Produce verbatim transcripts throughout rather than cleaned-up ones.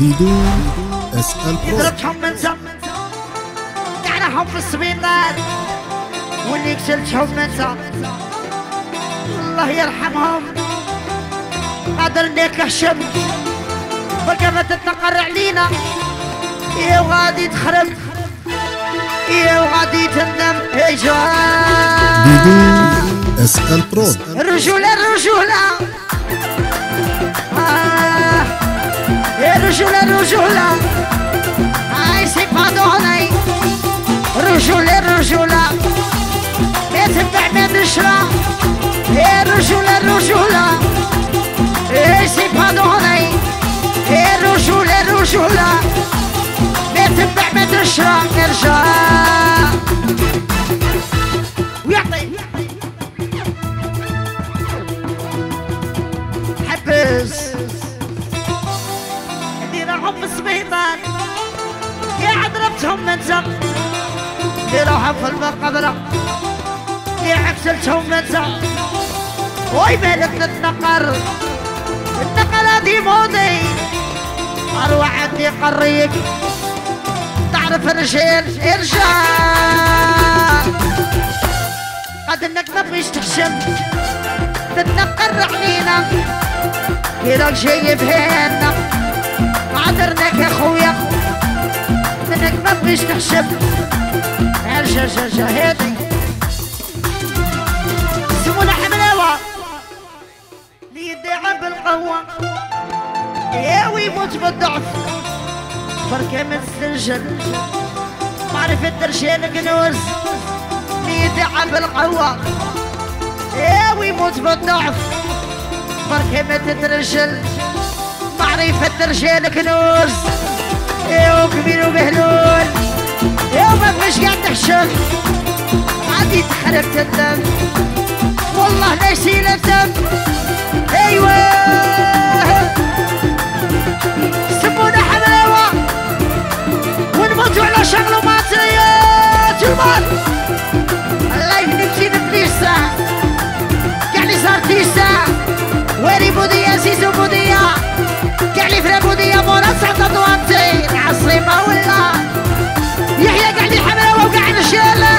ديدو اس ال برو يضربهم من زم قعناهم في السبيطار واللي قتلتهم من زم الله يرحمهم قادر انك هشم والقمة تتنقر علينا يا وغادي تخرب يا وغادي تندم يا جوان ديدو اس ال برو الرجولة الرجولة آه يا الرجولة الرجولة هاي سي بادوني الرجولة الرجولة يتبع من نشرة يا الرجولة الرجولة يا سي بادوني يا الرجولة الرجولة يتبع من نشرة نرجع ويعطي حبس ديرهم في السبيطان يا ضربتهم من زم ديرهم في المقبرة يا عكسلتهم من زم وي مالك نتنقر النقر هادي موضي اروح عندي قريك تعرف الرجال ارجع قد انك ما فيش تخشم تتنقر علينا كيراك جاي بهنا عذرناك يا خويا منك ما فيش تخشب ارجع ارجع ارجع هادي سمونا حملاوة اللي يدعى بالقوة يا ويموت بالضعف بركة من السجن معرفة الرجال كنوز اللي يدعى بالقوة يا ويموت بالضعف بركة ما تترجل معرفة الرجال كنوز يا كبير وبهلول يا ما فيش قاعد تحشم عادي تخرب تندم والله لا يشيل الدم ايوه سمونا حلاوة ونموتوا على شغل وماتريات المال الله يهديك جينا بليسة يعني صار تيسة ويري بودية سيسو بودية قاعلي فرا بودية مورا سعد دوانتي عصيمة ولا يحيى قاعلي حملاوة وقاع نشالة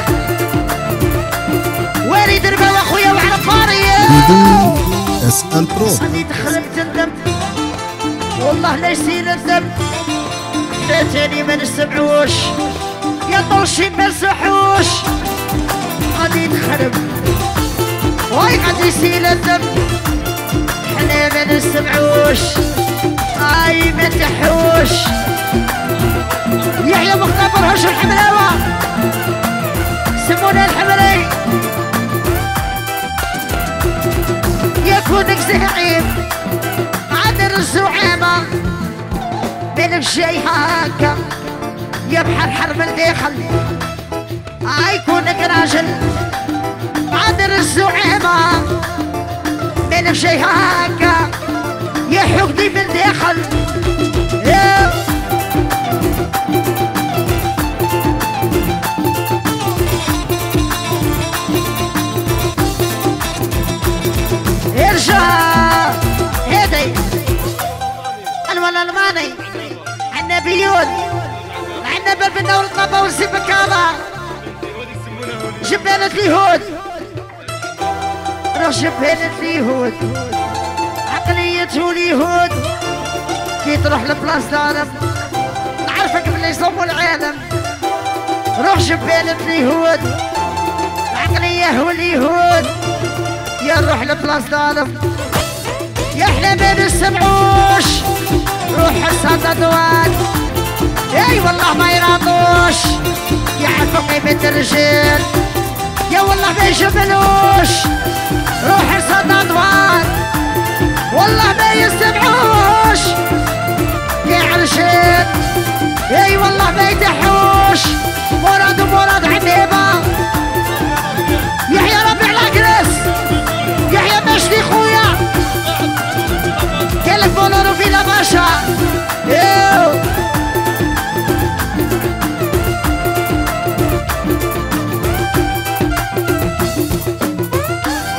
ويري دربة واخويا وعلى فارية ديدو اس ال برو صدي تخرب تندم والله لا يسيل الدم احنا تاني ما نسمعوش يا طوشي ما نسمعوش غادي تخرب واي غادي يسيل الدم احنا ما نسمعوش اي ما تحوش يحيى مختبر هش الحملاوة سمونا الحملي يكونك زعيم عادر الزعامة بينك شي هاكا يا بحر حرب الداخل يكونك راجل عادر الزعامة بينك شي هاكا يا حقدي من داخل يا ارجع هادي الولا الماني عنا بيون عنا بالبنا والقبا والسبكابة جبانة اليهود روح جبانة اليهود عقليته اليهود كي تروح لبلاص دارم نعرفك باللي يصوموا العالم روح جبانة اليهود العقلية هو اليهود يا نروح لبلاص دارم يا احنا ما نسمعوش روح السلطة دوان اي والله ما يراضوش يعرفوا قيمة الرجال يا والله ما يجبلوش روح السلطة دوان والله ما يسمعوش يا رجال اي والله ما يتحوش مراد ومراد عنيبة يحيى ربيع العكرس يحيى مشدي خويا قالك بولورو فيلا باشا يو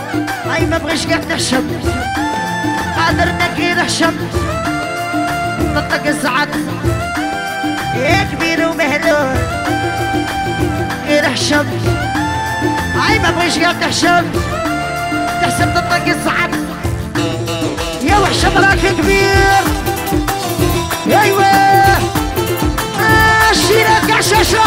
هاي ما بغيش قاعد نحشم قادر نكي نحشم نطق الزعق يا كبير ومهلول غير حشم هاي ما بغيش قال تحشم تحسب تطق الزعق يا وحشم راك كبير ايوه الشيرة كاع شاشة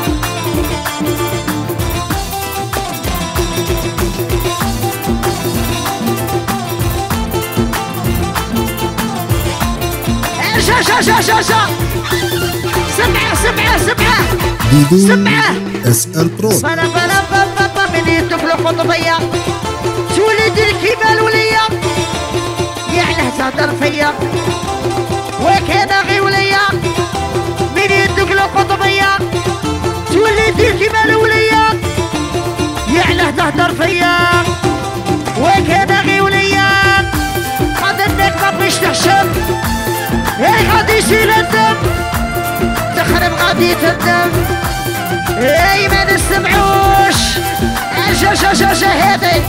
شاشة شاشة شاشة سمعة سمعة سمعة ديدو سمعة اس ال برو. بلا بلا بلا من يدخلوا قطبية تولد الكيما وليا يعله تهدر فيا وكان غي وليا من يدخلوا قطبية تولد الكيما وليا يعله تهدر فيا وكان غي وليا قد انك ما بغيش تحشم ايه غادي يصير الدم تخرب غادي تندم ايه ما نسمعوش شا شا شا شا هادي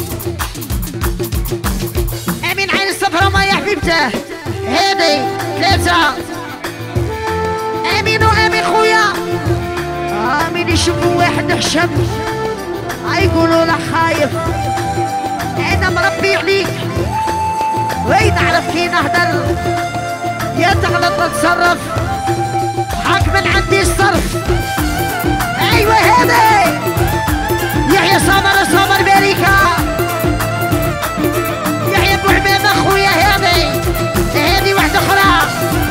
امين عين الصفرا ما يا حبيبته هادي ثلاثة امين وامين خويا امين يشوفوا واحد حشم يقولوا له خايف انا مربي عليك وين نعرف كي نهدر يا تغلط تتصرف حق من عندي الصرف ايوه هذي يحيى سمر سمر باريكا يحيى ابو عمام اخويا هذي هذي واحده اخرى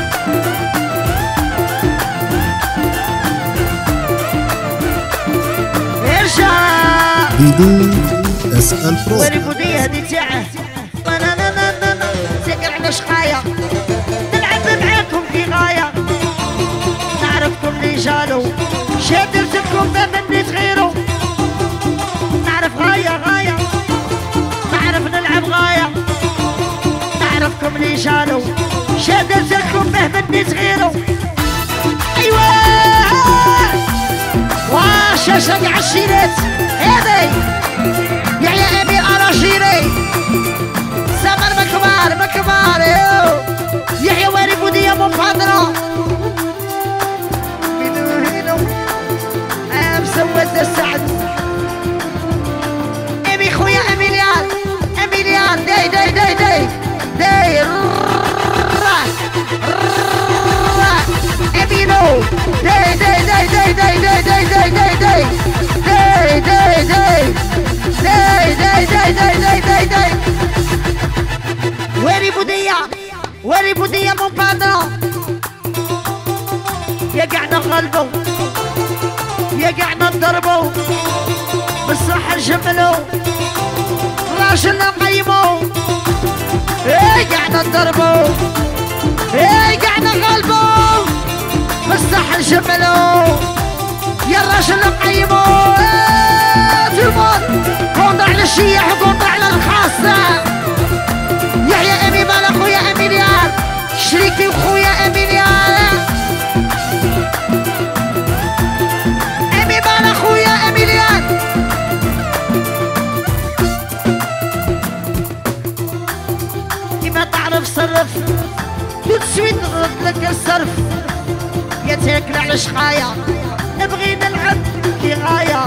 ارجع ديدو اس ال برو. وين بوديه هذه تاعه سكر على شقايه معاكم في غاية نعرفكم اللي جالو شادرتكم ما مني تغيروا نعرف غاية غاية نعرف نلعب غاية نعرفكم اللي جالو شادرتكم ما مني تغيروا ايوه واه شاشة على الشيرات هذي يا يا ابي اراجيري سمر مكبار مكبار يحيى واري بودية مفاضرة هينو هينو ام سود السعد امي خويا اميليان اميليان داي داي داي داي داي امينو داي داي داي داي داي داي داي داي داي داي داي داي داي داي داي داي داي داي داي واري بودية واري بودية مبادرة يا قعنا غلبو يا قعنا نضربو بالصح نجملو راجلنا نقيمو ايه قعنا نضربو ايه قعنا غلبو بالصح نجملو يا راجل نقيمو ايه تلمون كونضع على الشيح وكونضع على الخاصة يحيى امي مال اخويا اميليان شريكي وخويا اميليان امي مال اخويا اميليان كيما تعرف صرف وتسويت نرد لك الصرف يا تاكل على شقايا نبغي نلعب كي غاية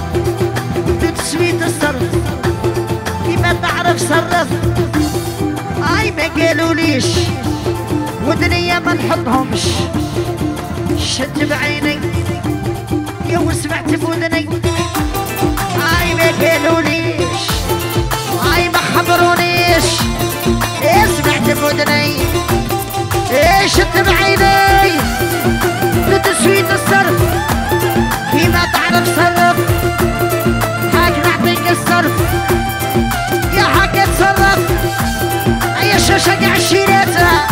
تسويت الصرف كيما تعرف صرف اي ما قالوليش ودنيا ما نحطهمش شد بعيني يا وسمعت بودني اي ما قالوليش اي ما خبرونيش ايه سمعت بودني ايه شد بعيني لتسويت الصرف كيما تعرف صرف حاك نعطيك الصرف يا حاك تصرف اي الشاشة قاع الشيرات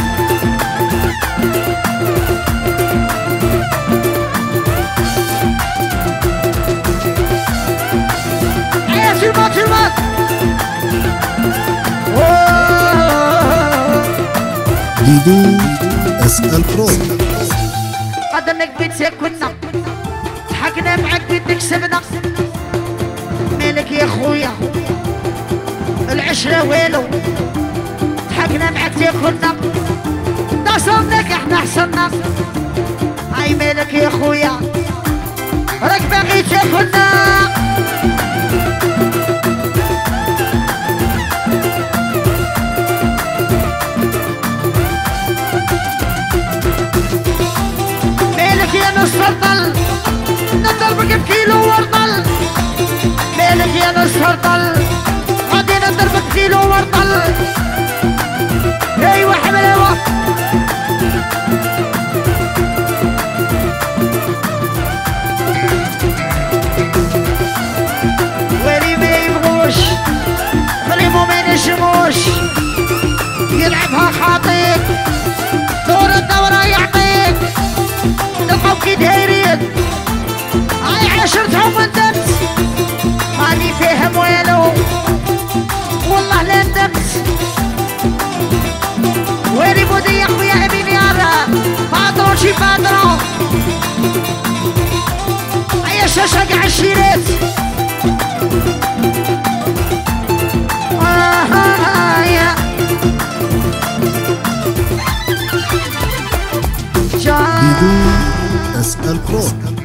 اي تلمات تلمات ديدو اس ال برو. قد انك بيت كنا ضحكنا معاك بدك سبنا مالك يا خويا العشرة ويلو ضحكنا معاك تاكلنا وصلناك احنا حصلنا. هاي مالك يا خويا راك باغي تاكلنا. مالك يا نص الطل نضربك بكيلو ورطل. مالك يا نص الطل غادي نضربك بكيلو ورطل. ايوا حملاوة ويلي ما يبغوش فريمو ما ينجموش يلعبها خاطيك دور الدورة يعطيك. نلقاو كي دايرين هاي عشرتهم ندمت ماني فاهم والو والله لا ندمت. ويلي بودي يا خويا امين يارا بادرو شي بادرو. هيا شاشة قاع الشيرات آه ليدو اس ال برو.